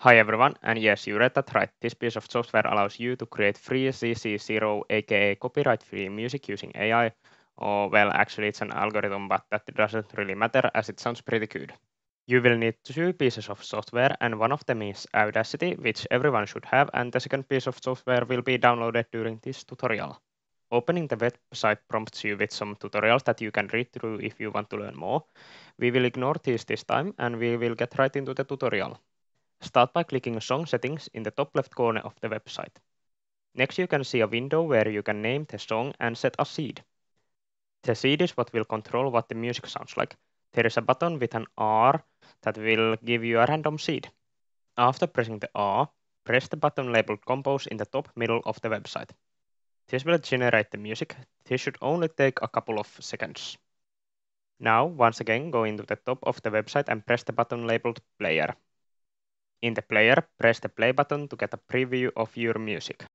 Hi everyone, and yes, you read that right. This piece of software allows you to create free CC0, aka copyright-free music using AI. Or, well, actually it's an algorithm, but that doesn't really matter as it sounds pretty good. You will need two pieces of software, and one of them is Audacity, which everyone should have, and the second piece of software will be downloaded during this tutorial. Opening the website prompts you with some tutorials that you can read through if you want to learn more. We will ignore these this time, and we will get right into the tutorial. Start by clicking Song Settings in the top left corner of the website. Next you can see a window where you can name the song and set a seed. The seed is what will control what the music sounds like. There is a button with an R that will give you a random seed. After pressing the R, press the button labeled Compose in the top middle of the website. This will generate the music. This should only take a couple of seconds. Now, once again, go into the top of the website and press the button labeled Player. In the player, press the play button to get a preview of your music.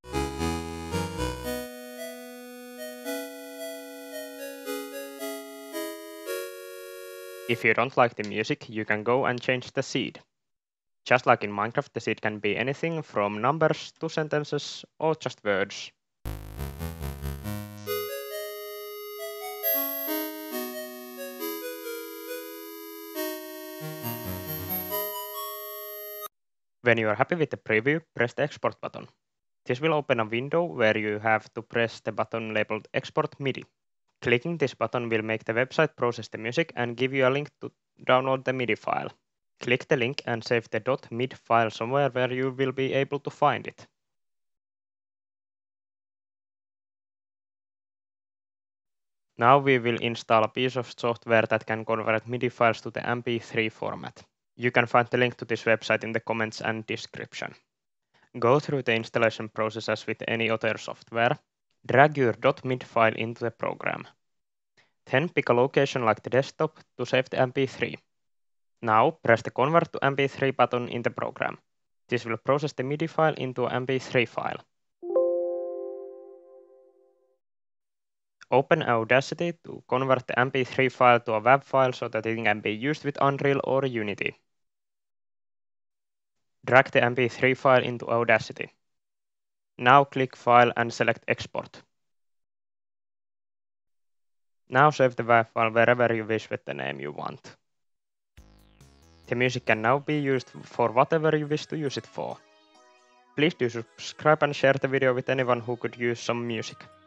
If you don't like the music, you can go and change the seed. Just like in Minecraft, the seed can be anything from numbers to sentences or just words. When you are happy with the preview, press the export button. This will open a window where you have to press the button labeled Export MIDI. Clicking this button will make the website process the music and give you a link to download the MIDI file. Click the link and save the .mid file somewhere where you will be able to find it. Now we will install a piece of software that can convert MIDI files to the MP3 format. You can find the link to this website in the comments and description. Go through the installation process as with any other software. Drag your .mid file into the program. Then pick a location like the desktop to save the MP3. Now press the Convert to MP3 button in the program. This will process the MIDI file into an MP3 file. Open Audacity to convert the MP3 file to a WAV file so that it can be used with Unreal or Unity. Drag the MP3 file into Audacity. Now click File and select Export. Now save the WAV file wherever you wish with the name you want. The music can now be used for whatever you wish to use it for. Please do subscribe and share the video with anyone who could use some music.